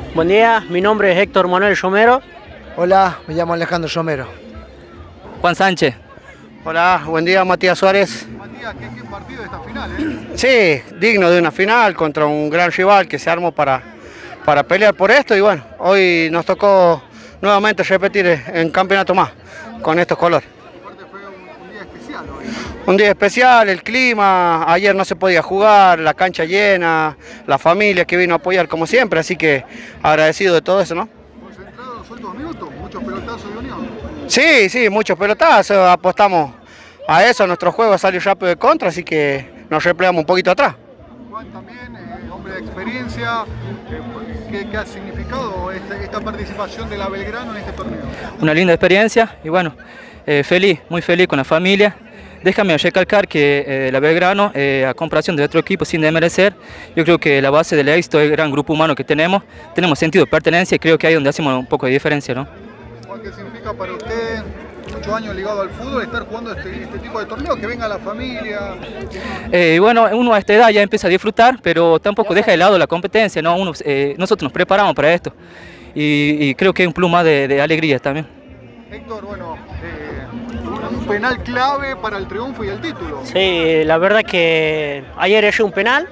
Buen día, mi nombre es Héctor Manuel Romero. Hola, me llamo Alejandro Romero. Juan Sánchez. Hola, buen día, Matías Suárez. Matías, ¿qué partido de esta final, Sí, digno de una final contra un gran rival que se armó para pelear por esto y bueno, hoy nos tocó nuevamente repetir en campeonato más con estos colores. Aparte fue un día especial hoy. Un día especial, el clima, ayer no se podía jugar, la cancha llena, la familia que vino a apoyar como siempre, así que agradecido de todo eso, ¿no? Concentrado en los últimos minutos, muchos pelotazos de Unión. Sí, muchos pelotazos, apostamos a eso, nuestro juego salió rápido de contra, así que nos replegamos un poquito atrás. Juan también, hombre de experiencia, ¿qué ha significado esta participación de la Belgrano en este torneo? Una linda experiencia y bueno, muy feliz con la familia. Déjame recalcar que la Belgrano, a comparación de otro equipo, sin desmerecer, yo creo que la base del éxito es el gran grupo humano que tenemos sentido de pertenencia y creo que ahí es donde hacemos un poco de diferencia, ¿no? Juan, ¿qué significa para usted, muchos años ligado al fútbol, estar jugando este tipo de torneo, que venga la familia? Bueno, uno a esta edad ya empieza a disfrutar, pero tampoco deja de lado la competencia, ¿no? Nosotros nos preparamos para esto y creo que es un plus más de alegría también. Héctor, bueno, un penal clave para el triunfo y el título. Sí, la verdad que ayer hice un penal,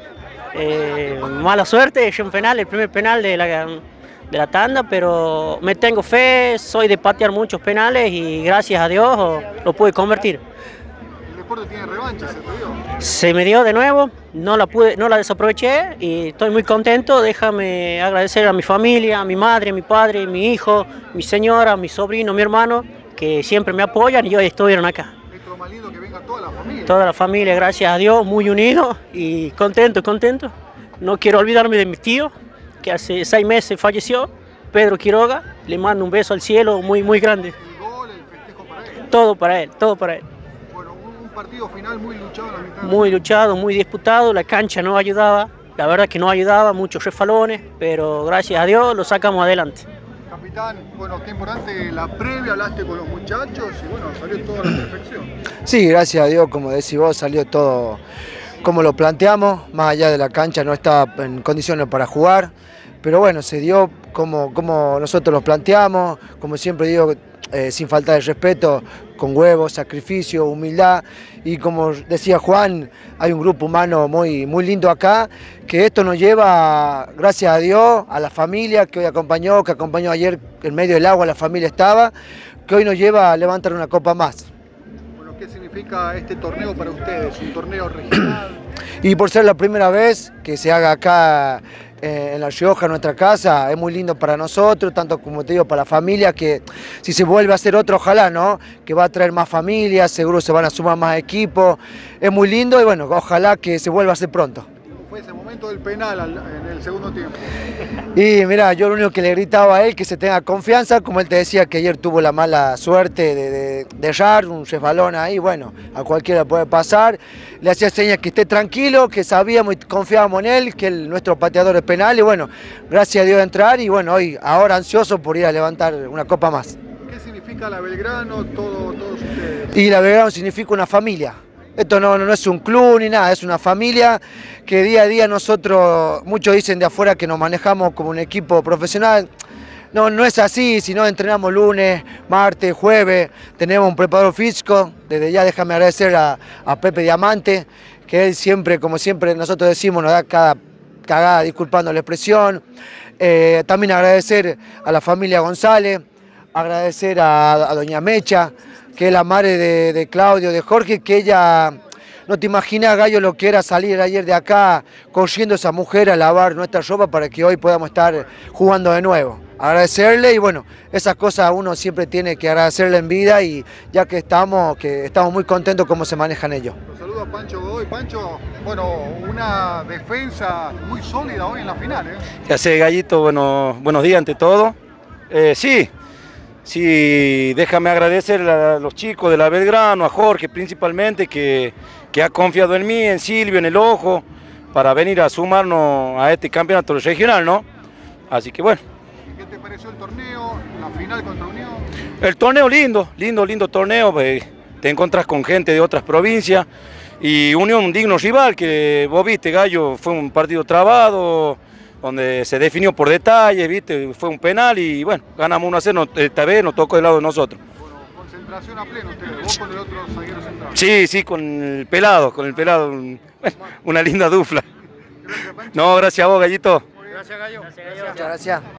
mala suerte, hice un penal, el primer penal de la tanda, pero me tengo fe, soy de patear muchos penales y gracias a Dios lo pude convertir. El deporte tiene revancha, ¿se te dio? Se me dio de nuevo, no la desaproveché y estoy muy contento. Déjame agradecer a mi familia, a mi madre, a mi padre, a mi hijo, mi señora, mi sobrino, mi hermano, que siempre me apoyan y hoy estuvieron acá. Es lo más lindo que venga toda la familia. Toda la familia, gracias a Dios, muy unidos y contento. No quiero olvidarme de mi tío, que hace 6 meses falleció, Pedro Quiroga. Le mando un beso al cielo muy grande. El gol, el festejo para él. Todo para él. Bueno, un partido final muy luchado en la mitad. Muy luchado, muy disputado, la cancha no ayudaba, la verdad que no ayudaba, muchos refalones, pero gracias a Dios lo sacamos adelante. Capitán, bueno, qué importante la previa, hablaste con los muchachos y bueno, salió todo a la perfección. Sí, gracias a Dios, como decís vos, salió todo como lo planteamos, más allá de la cancha no estaba en condiciones para jugar, pero bueno, se dio como nosotros lo planteamos, como siempre digo, sin falta de respeto, con huevos, sacrificio, humildad y como decía Juan, hay un grupo humano muy lindo acá, que esto nos lleva, gracias a Dios, a la familia que hoy acompañó, que acompañó ayer en medio del agua, la familia estaba, que hoy nos lleva a levantar una copa más. Bueno, ¿qué significa este torneo para ustedes? ¿Un torneo regional? Y por ser la primera vez que se haga acá en La Rioja, en nuestra casa, es muy lindo para nosotros, tanto como te digo, para la familia, que si se vuelve a hacer otro, ojalá, ¿no? Que va a traer más familias, seguro se van a sumar más equipos, es muy lindo y bueno, ojalá que se vuelva a hacer pronto. Fue ese momento del penal en el segundo tiempo. Y mira, yo lo único que le gritaba a él que se tenga confianza, como él te decía que ayer tuvo la mala suerte de errar, un resbalón ahí, bueno, a cualquiera puede pasar. Le hacía señas que esté tranquilo, que sabíamos y confiábamos en él, que nuestro pateador es penal y bueno, gracias a Dios de entrar y bueno, hoy ahora ansioso por ir a levantar una copa más. ¿Qué significa la Belgrano, todos ustedes? Y la Belgrano significa una familia. Esto no es un club ni nada, es una familia que día a día nosotros, muchos dicen de afuera que nos manejamos como un equipo profesional. No es así, si no entrenamos lunes, martes, jueves, tenemos un preparador físico. Desde ya déjame agradecer a Pepe Diamante, que él siempre, como siempre nosotros decimos, nos da cada cagada, disculpando la expresión. También agradecer a la familia González, agradecer a doña Mecha, que es la madre de Claudio, de Jorge, que ella, no te imaginas, Gallo, lo que era salir ayer de acá, corriendo esa mujer a lavar nuestra ropa para que hoy podamos estar jugando de nuevo. Agradecerle y bueno, esas cosas uno siempre tiene que agradecerle en vida y ya que estamos muy contentos cómo se manejan ellos. Los saludo a Pancho Godoy. Pancho, bueno, una defensa muy sólida hoy en la final, ¿eh? ¿Qué hace, Gallito? Buenos días ante todo. Sí, déjame agradecer a los chicos de la Belgrano, a Jorge principalmente, que ha confiado en mí, en Silvio, en el Ojo, para venir a sumarnos a este campeonato regional, ¿no? Así que bueno. ¿Qué te pareció el torneo, la final contra Unión? El torneo lindo torneo, te encontrás con gente de otras provincias y Unión un digno rival, que vos viste, Gallo, fue un partido trabado, donde se definió por detalle, ¿viste? Fue un penal y bueno, ganamos 1-0, esta vez nos tocó del lado de nosotros. Bueno, concentración a pleno ustedes, vos con el otro zaguero central. Sí, con el pelado, bueno, una linda dupla. No, gracias a vos, Gallito. Muchas gracias.